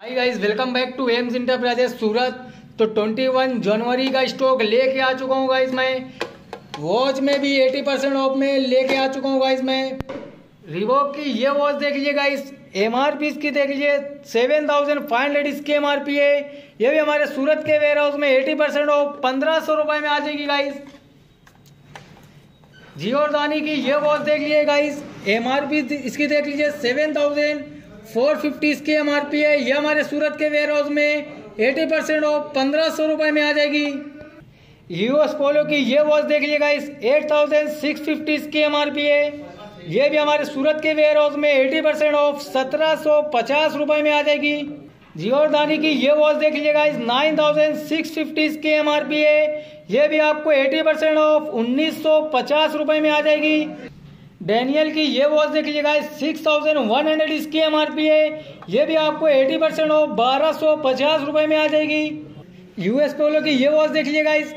Hi guys, welcome back to Ems enterprises Surat. तो 21 जनवरी का stock लेके आ चुका हूँ गाइस। मैं वॉच में भी 80% ऑफ में लेके आ चुका हूँ गाइस। मैं रिबॉक की ये वॉच देख लीजिए गाइस, एमआरपी इसकी देख लीजिए 7500 इसकी एमआरपी है। ये भी हमारे सूरत के वेयर हाउस में 80% ऑफ 1500 रुपए में आ जाएगी गाइस। जियोरदानी की ये वॉच देख लीजिए गाइस, एमआरपी इसकी देख लीजिए 7450 इसकी एमआरपी है। ये हमारे सूरत के वेयर हाउस में 80% ऑफ 1500 रुपए में आ जाएगी। यूएस पोलो की ये वॉच देख लीजिए गाइस, 8650 इसकी एमआरपी है। ये भी हमारे सूरत के वेयर हाउस में 80% ऑफ 1750 रुपए में आ जाएगी। जियोरदानी की ये वॉच देख लीजिए गाइस, 9650 इसकी एमआरपी है। ये भी आपको 80% ऑफ 1950 रुपए में आ जाएगी। डैनियल की ये वॉच देख लीजिए गाइस, 6100 इसकी एमआरपी है। ये भी आपको 80% ऑफ 1250 रुपए में आ जाएगी। यूएस पोलो की ये वॉच देख लीजिए गाइस,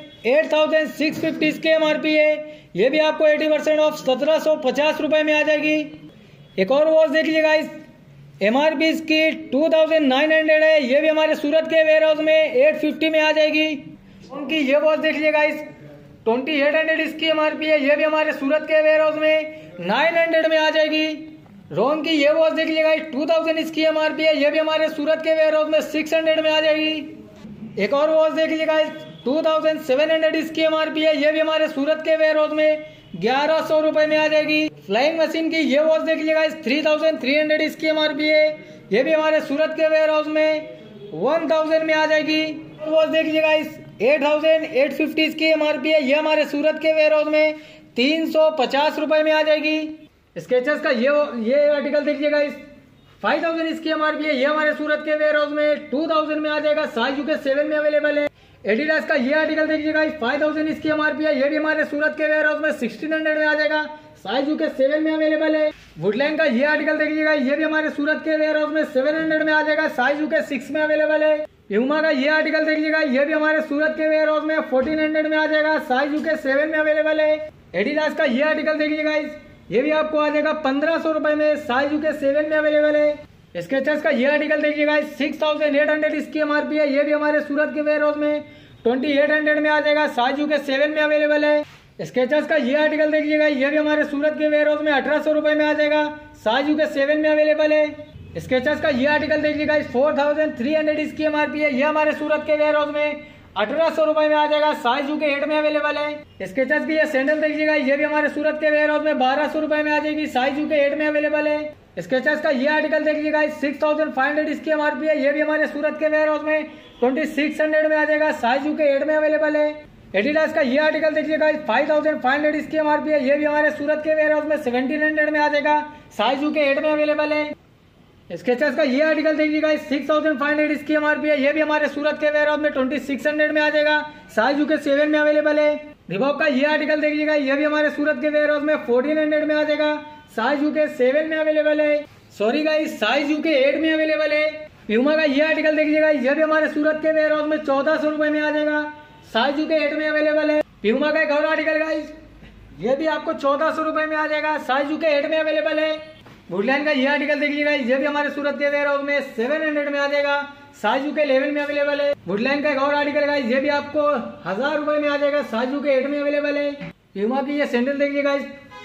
8650 इसकी एमआरपी है। ये भी आपको 80% ऑफ 1750 रुपए में आ जाएगी। एक और वॉच देख लीजिए गाइस, एमआरपी इसकी 2900 है। ये भी हमारे सूरत के वेयर हाउस में 850 में आ जाएगी। उनकी ये वॉच देख लीजिए गाइस, 2800 इसकी एमआरपी है। ये भी हमारे सूरत के वेयर हाउस में 900 में आ जाएगी। रोन की ये वॉच देख लीजिए गाइस, 2000 इसकी एमआरपी है। ये भी हमारे सूरत के वेयर हाउस में 600 में आ जाएगी। एक और वॉच देख लीजिए गाइस, 2700 इसकी एमआरपी है। ये भी हमारे सूरत के वेयर हाउस में 1100 रुपए में आ जाएगी। फ्लाइंग मशीन की ये वॉच देख लीजिए गाइस, 3300 इसकी एमआरपी है। ये भी हमारे सूरत के वेयर हाउस में 1000 में आ जाएगी। वॉच देख लीजिए गाइस, 8850 इसकी एमआरपी है। ये हमारे सूरत के वेयर हाउस में 350 रुपए में आ जाएगी। स्केचेस का ये आर्टिकल देखिए गाइस, 5000 इसकी एमआरपी है। ये हमारे सूरत के वेयर हाउस में 2000 में आ जाएगा। साइज यूके 7 में अवेलेबल है। एडिडास का ये आर्टिकल देखिए गाइस, 5000 इसकी एमआरपी है। ये भी हमारे सूरत के वेयर हाउस में 1600 में आ जाएगा। साइज यूके 7 में अवेलेबल है। वुडलैंड का ये आर्टिकल देखिएगा, ये भी हमारे सूरत के वेयर हाउस में 700 में आ जाएगा। साइज यूके 6 में अवेलेबल है। प्यूमा का ये आर्टिकल देखिएगा, ये भी हमारे सूरत के वेयर हाउस में 1400 में आ जाएगा। साइज यूके 7 में अवेलेबल है। एडिडास का ये आर्टिकल देखिए गाइस, ये भी आपको आ जाएगा 1500 रुपए में। साइज यूके 7 में अवेलेबल है। स्केचर्स का ये आर्टिकल देखिए गाइस, 6800 इसकी एमआरपी है। ये भी हमारे सूरत के वेयर हाउस में 2800 में आ जाएगा। साइज यूके 7 में अवेलेबल है। स्केचर्स का ये आर्टिकल देखिएगा, ये भी हमारे सूरत के वेयर हाउस में 1800 रुपए में आ जाएगा। साइज यूके 7 में अवेलेबल है। स्केचर्स का ये आर्टिकल देखिएगा, 4300 इसकी एमआरपी है। ये हमारे सूरत के वेयर हाउस में 1800 रुपए में आ जाएगा। साइज यूके 8 में अवेलेबल है। स्केचर्स की ये सैंडल देखिएगा, ये भी हमारे सूरत के वेयर हाउस में 1200 रुपए में आ जाएगी। साइज यूके 8 में अवेलेबल है। स्केचर्स का ये आर्टिकल देखिएगा, 6500 इसकी एमआरपी है। ये भी हमारे सूरत के वेयर हाउस में 2600 में आ जाएगा। साइज यूके 8 में अवेलेबल है। एडिडास का ये आर्टिकल देखिएगा, 5500 इसकी एमआरपी है। ये भी हमारे सूरत के वेयर हाउस में 1700 में आ जाएगा। साइज यूके 8 में अवेलेबल है। स्केचर्स का ये आर्टिकल देखिएगा, 6500 इसकी एमआरपी है। ये भी हमारे सूरत के वेयर हाउस में 2600 में आ जाएगा। साइज यूके 7 में अवेलेबल है। रिबॉक का ये आर्टिकल देखिएगा, ये भी हमारे सूरत के वेयर हाउस में 1400 में आ जाएगा। साइज यूके 7 में अवेलेबल है। सॉरी गाइस, साइज यूके 8 में अवेलेबल है। प्यूमा का ये आर्टिकल देखिएगा, ये भी हमारे सूरत के वेयर हाउस में 1400 रुपए में आ जाएगा। साइज यूके 8 में अवेलेबल है। प्यूमा का एक और आर्टिकल गाइस, ये भी आपको 1400 रुपए में आ जाएगा। साइज यूके 8 में अवेलेबल है। वुडलैंड का ये आर्टिकल देखिएगा, ये भी हमारे सूरत के वेयर हाउस में 700 में आ जाएगा। साइज यूके 11 में अवेलेबल है। वुडलैंड का एक और आर्टिकल गाइस, ये भी आपको 1000 रुपए में आ जाएगा। साइज यूके 8 में अवेलेबल है। प्यूमा की ये सैंडल देखिएगा,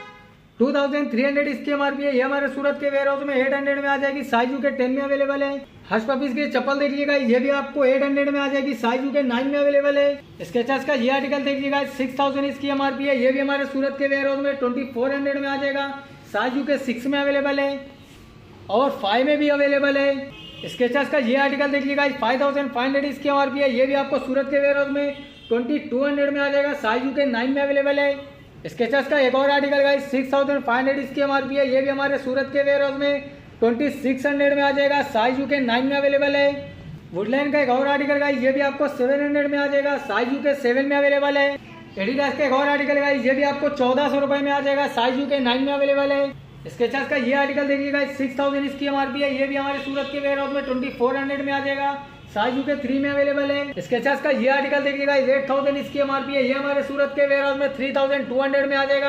2300 इसकी एमआरपी है। ये हमारे सूरत के वेयर हाउस में 800 में आ जाएगी। साइज यूके 10 में अवेलेबल है। हर्ष पपीज की चप्पल देखिएगा, ये भी आपको 800 में आ जाएगी। साइज यूके 9 में अवेलेबल है। स्केचर्स का ये आर्टिकल देखिएगा, 6000 इसकी एमआरपी है। ये भी हमारे सूरत के वेयर हाउस में 2400 में आ जाएगा। साइज यूके 6 में अवेलेबल है और 5 में भी अवेलेबल है। स्केचर्स का ये आर्टिकल देखिएगा, 5500 इसकी एमआरपी है। ये भी आपको सूरत के वेयर हाउस में 2200 में आ जाएगा। साइज यूके 9 में अवेलेबल है। स्केचर्स का एक और आर्टिकल गाइस, 6500 इसकी एमआरपी है। ये भी हमारे सूरत के वेयर हाउस में 2600 में आ जाएगा। साइज यूके 9 में अवेलेबल है। वुडलैंड का एक और आर्टिकल गाइस, ये भी आपको 700 में आ जाएगा। साइज यूके 7 में अवेलेबल है। एडिडास का एक और आर्टिकल गाइस, ये भी आपको 1400 रुपए में आ जाएगा। साइज यूके 9 में अवेलेबल है। स्केचर्स का ये आर्टिकल देखिएगा, 6000 इसकी एमआरपी है। ये भी हमारे सूरत के वेयर हाउस में 2400 में आ जाएगा। साइज यूके 3 में अवेलेबल है। स्केचर्स का ये आर्टिकल देखिएगा, 8000 इसकी एमआरपी है। ये हमारे सूरत के वेयर हाउस में 3200 में आ जाएगा।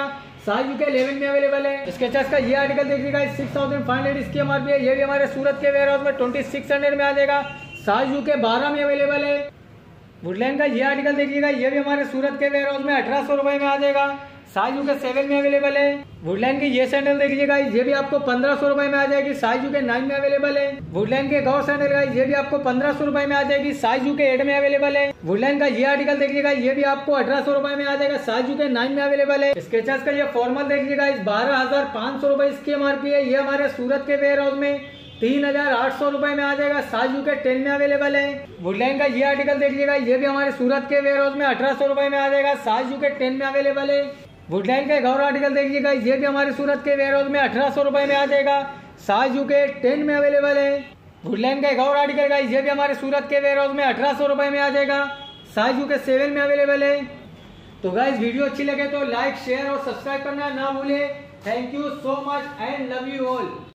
साइज यूके 11 में अवेलेबल है। स्केचर्स का ये आर्टिकल देखिएगा 6500 इसकी एमआरपी है। ये भी हमारे सूरत के वेयर हाउस में 2600 में आ जाएगा। साइज यूके 12 में अवेलेबल है। वुडलैंड का ये आर्टिकल देखिएगा, ये भी हमारे सूरत के वेयर हाउस में 1800 रुपए में आ जाएगा। साइज यूके 7 में अवेलेबल है। वुडलैंड की ये सैंडल देखिएगा, ये भी आपको 1500 रुपए में आ जाएगी। साइज यूके 9 में अवेलेबल है। वुडलैंड के गौर सैंडल का ये भी आपको 1500 रुपए में आ जाएगी। साइज यूके 8 में अवेलेबल है। वुडलैंड का ये आर्टिकल देखिएगा, ये भी आपको 1800 रुपए में आ जाएगा। साइज यूके 9 में अवेलेबल है। स्केचर्स का ये फॉर्मल देखिएगा, इस 12,500 रुपए इसकी एमआरपी है। ये हमारे सूरत के वेयर हाउस में 3,800 रुपए में आ जाएगा। साइज यूके 10 में अवेलेबल है। वुडलैंड का ये आर्टिकल देखिएगा, ये भी हमारे सूरत के वेयर हाउस में 1800 रुपए में आ जाएगा। साइज यूके 10 में अवेलेबल है। वुडलैंड का गौर आर्टिकल देखिएगा, ये भी हमारे सूरत के वेयर हाउस में 1800 रुपए में आ जाएगा। साइज यूके 10 में अवेलेबल है। वुडलैंड का गौर आर्टिकल का ये भी हमारे सूरत के वेयर हाउस में 1800 रुपए में आ जाएगा। साइज यूके 7 में अवेलेबल है। तो गाइस वीडियो अच्छी लगे तो लाइक शेयर और सब्सक्राइब करना ना भूलें। Thank you so much and love you all.